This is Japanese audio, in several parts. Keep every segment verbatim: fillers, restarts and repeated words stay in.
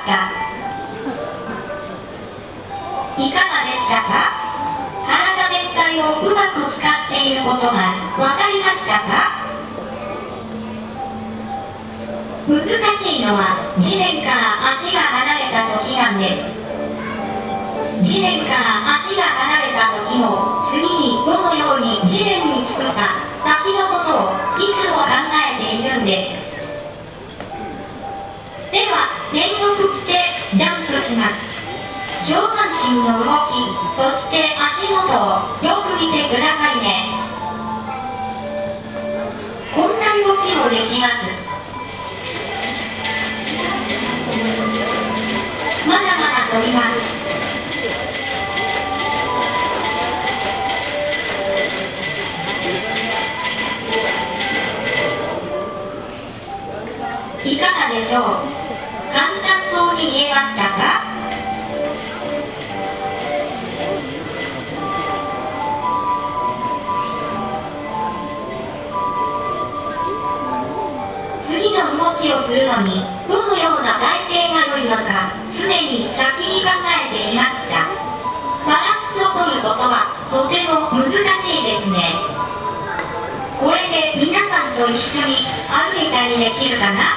か。いかがでしたか？体全体をうまく使っていることがわかりましたか？難しいのは地面から足が離れた時なんです。地面から足が離れた時も次にどのように地面につくか先のことをいつも考えているんです。では連続してジャンプします。上半身の動き、そして足元をよく見てくださいね。こんな動きもできます。まだまだ飛びます。いかがでしょう？簡単そうに見えましたか？次の動きをするのにどのような体勢が良いのか常に先に考えていました。バランスを取ることはとても難しいですね。これで皆さんと一緒に歩いたりできるかな？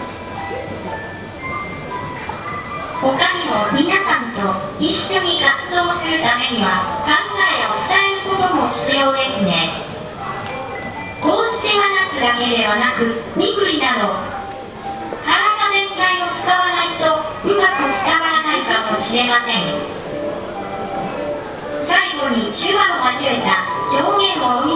他にも皆さんと一緒に活動するためには考えを伝えることも必要ですね。こうして話すだけではなく身振りなど体全体を使わないとうまく伝わらないかもしれません。最後に手話を交えた表現をう